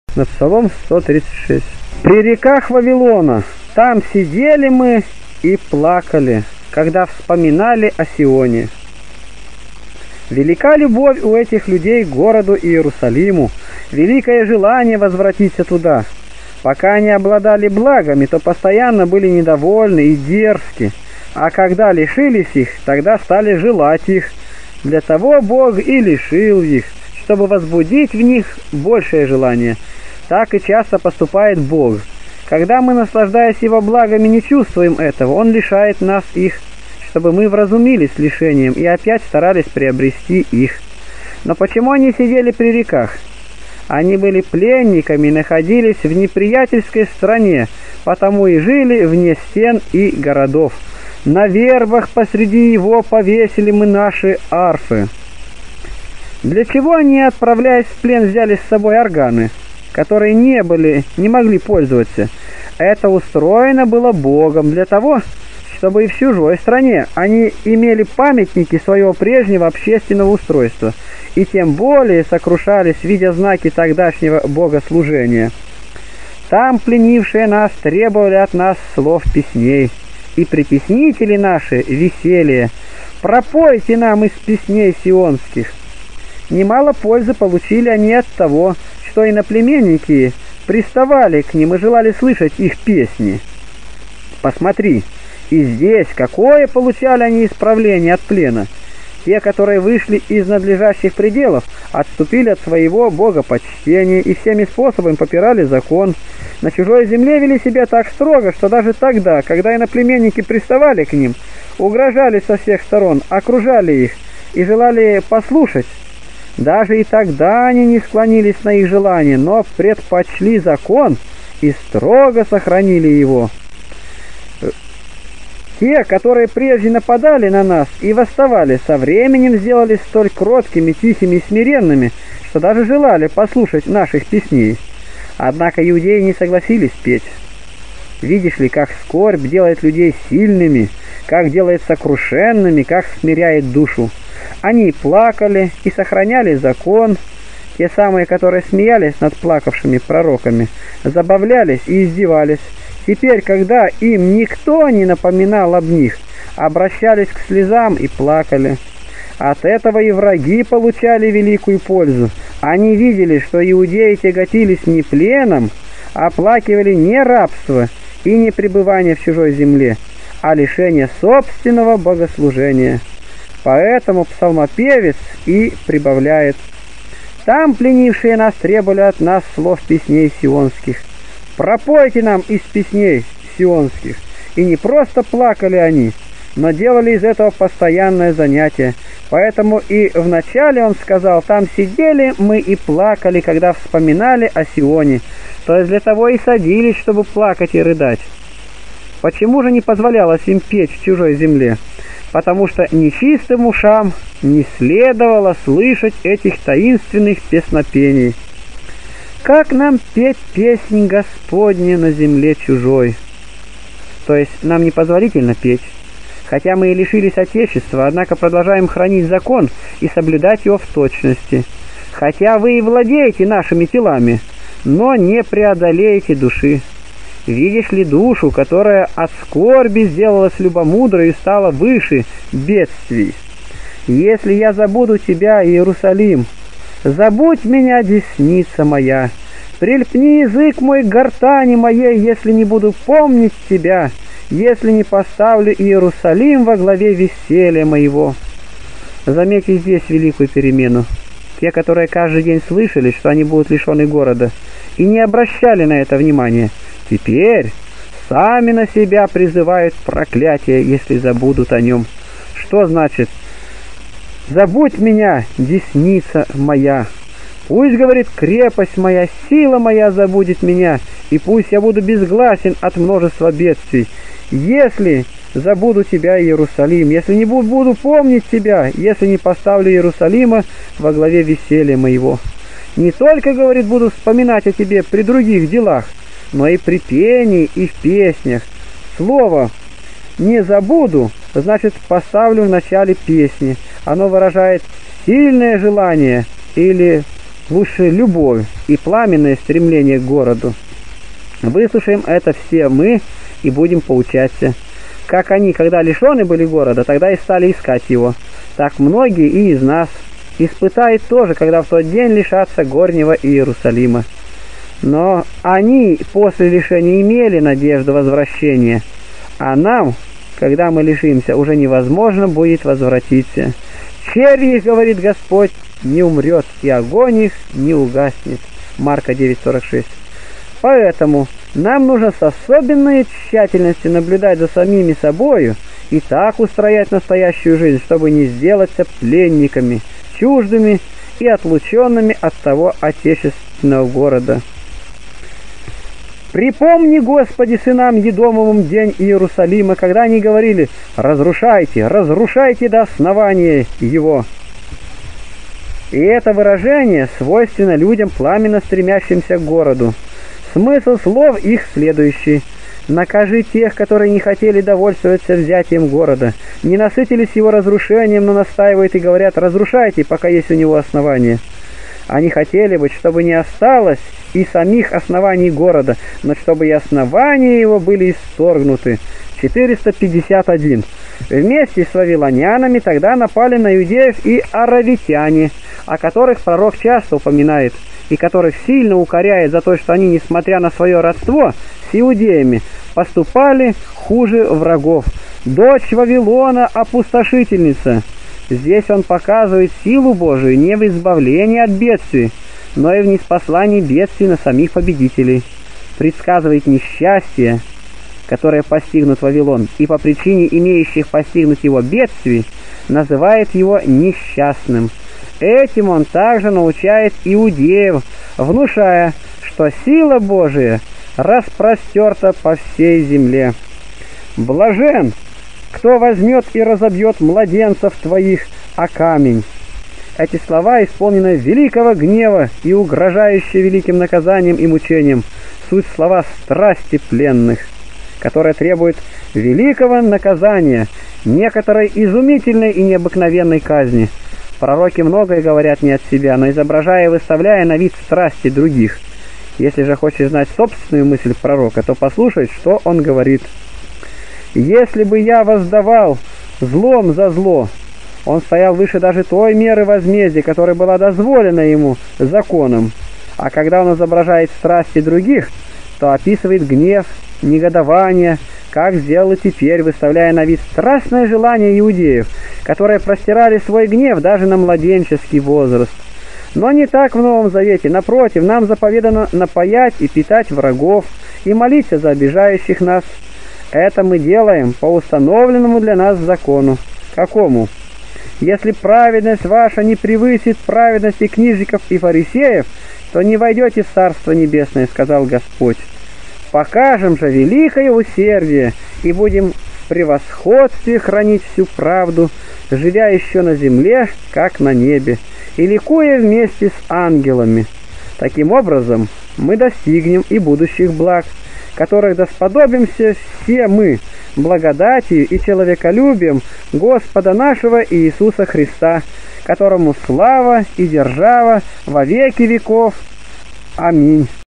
На Псалом 136. «При реках Вавилона, там сидели мы и плакали, когда вспоминали о Сионе». Велика любовь у этих людей к городу Иерусалиму, великое желание возвратиться туда. Пока они обладали благами, то постоянно были недовольны и дерзки, а когда лишились их, тогда стали желать их. Для того Бог и лишил их, чтобы возбудить в них большее желание. Так и часто поступает Бог. Когда мы, наслаждаясь Его благами, не чувствуем этого, Он лишает нас их, чтобы мы вразумились лишением и опять старались приобрести их. Но почему они сидели при реках? Они были пленниками и находились в неприятельской стране, потому и жили вне стен и городов. На вербах посреди его повесили мы наши арфы. Для чего они, отправляясь в плен, взяли с собой органы, которые не могли пользоваться? Это устроено было Богом для того, чтобы и в чужой стране они имели памятники своего прежнего общественного устройства, и тем более сокрушались, видя знаки тогдашнего богослужения. Там пленившие нас требовали от нас слов песней, и припеснители наши веселье. Пропойте нам из песней сионских. Немало пользы получили они от того, что иноплеменники приставали к ним и желали слышать их песни. Посмотри, и здесь какое получали они исправление от плена. Те, которые вышли из надлежащих пределов, отступили от своего богопочтения и всеми способами попирали закон. На чужой земле вели себя так строго, что даже тогда, когда иноплеменники приставали к ним, угрожали со всех сторон, окружали их и желали послушать, даже и тогда они не склонились на их желание, но предпочли закон и строго сохранили его. Те, которые прежде нападали на нас и восставали, со временем сделались столь кроткими, тихими и смиренными, что даже желали послушать наших песней. Однако иудеи не согласились петь. Видишь ли, как скорбь делает людей сильными, как делает сокрушенными, как смиряет душу. Они плакали и сохраняли закон, те самые, которые смеялись над плакавшими пророками, забавлялись и издевались. Теперь, когда им никто не напоминал об них, обращались к слезам и плакали. От этого и враги получали великую пользу. Они видели, что иудеи тяготились не пленом, а оплакивали не рабство и не пребывание в чужой земле, а лишение собственного богослужения. Поэтому псалмопевец и прибавляет: «Там пленившие нас требовали от нас слов песней сионских. Пропойте нам из песней сионских». И не просто плакали они, но делали из этого постоянное занятие. Поэтому и вначале он сказал: «Там сидели мы и плакали, когда вспоминали о Сионе». То есть для того и садились, чтобы плакать и рыдать. Почему же не позволялось им петь в чужой земле? Потому что нечистым ушам не следовало слышать этих таинственных песнопений. Как нам петь песнь Господня на земле чужой? То есть нам непозволительно петь. Хотя мы и лишились Отечества, однако продолжаем хранить закон и соблюдать его в точности. Хотя вы и владеете нашими телами, но не преодолеете души. Видишь ли душу, которая от скорби сделалась любомудрой и стала выше бедствий? Если я забуду тебя, Иерусалим, забудь меня, десница моя. Прильпни язык мой к гортани моей, если не буду помнить тебя, если не поставлю Иерусалим во главе веселья моего». Заметьте здесь великую перемену. Те, которые каждый день слышали, что они будут лишены города, и не обращали на это внимания, теперь сами на себя призывают проклятие, если забудут о нем. Что значит «забудь меня, десница моя»? Пусть, говорит, крепость моя, сила моя забудет меня, и пусть я буду безгласен от множества бедствий. Если забуду тебя, Иерусалим, если не буду помнить тебя, если не поставлю Иерусалима во главе веселья моего. Не только, говорит, буду вспоминать о тебе при других делах, но и при пении и в песнях. Слово «не забуду» значит поставлю в начале песни. Оно выражает сильное желание или лучше любовь и пламенное стремление к городу. Выслушаем это все мы и будем поучаться. Как они, когда лишены были города, тогда и стали искать его. Так многие и из нас испытают тоже, когда в тот день лишатся горнего Иерусалима. Но они после лишения имели надежду возвращения, а нам, когда мы лишимся, уже невозможно будет возвратиться. Червь их, говорит Господь, не умрет, и огонь их не угаснет. Марка 9:46. Поэтому нам нужно с особенной тщательностью наблюдать за самими собою и так устроять настоящую жизнь, чтобы не сделаться пленниками, чуждыми и отлученными от того отечественного города. Припомни, Господи, сынам Едомовым день Иерусалима, когда они говорили: «Разрушайте, разрушайте до основания его». И это выражение свойственно людям, пламенно стремящимся к городу. Смысл слов их следующий: «Накажи тех, которые не хотели довольствоваться взятием города, не насытились его разрушением, но настаивают и говорят: разрушайте, пока есть у него основание». Они хотели бы, чтобы не осталось и самих оснований города, но чтобы и основания его были исторгнуты. 451. Вместе с вавилонянами тогда напали на иудеев и аравитяне, о которых пророк часто упоминает, и которых сильно укоряет за то, что они, несмотря на свое родство с иудеями, поступали хуже врагов. Дочь Вавилона – опустошительница. Здесь он показывает силу Божию не в избавлении от бедствий, но и в ниспослании бедствий на самих победителей. Предсказывает несчастье, которое постигнут Вавилон, и по причине имеющих постигнуть его бедствий называет его несчастным. Этим он также научает иудеев, внушая, что сила Божия распростерта по всей земле. Блажен, кто возьмет и разобьет младенцев твоих о камень. Эти слова исполнены великого гнева и угрожающие великим наказанием и мучением. Суть слова страсти пленных, которая требует великого наказания, некоторой изумительной и необыкновенной казни. Пророки многое говорят не от себя, но изображая и выставляя на вид страсти других. Если же хочешь знать собственную мысль пророка, то послушай, что он говорит. «Если бы я воздавал злом за зло, он стоял выше даже той меры возмездия, которая была дозволена ему законом. А когда он изображает страсти других, то описывает гнев, негодование, как сделал и теперь, выставляя на вид страстное желание иудеев, которые простирали свой гнев даже на младенческий возраст. Но не так в Новом Завете. Напротив, нам заповедано напоять и питать врагов и молиться за обижающих нас. Это мы делаем по установленному для нас закону. Какому? Если праведность ваша не превысит праведности книжников и фарисеев, то не войдете в Царство Небесное, сказал Господь. Покажем же великое усердие и будем в превосходстве хранить всю правду, живя еще на земле, как на небе, и ликуя вместе с ангелами. Таким образом, мы достигнем и будущих благ, которых досподобимся все мы благодатью и человеколюбием Господа нашего Иисуса Христа, которому слава и держава во веки веков. Аминь.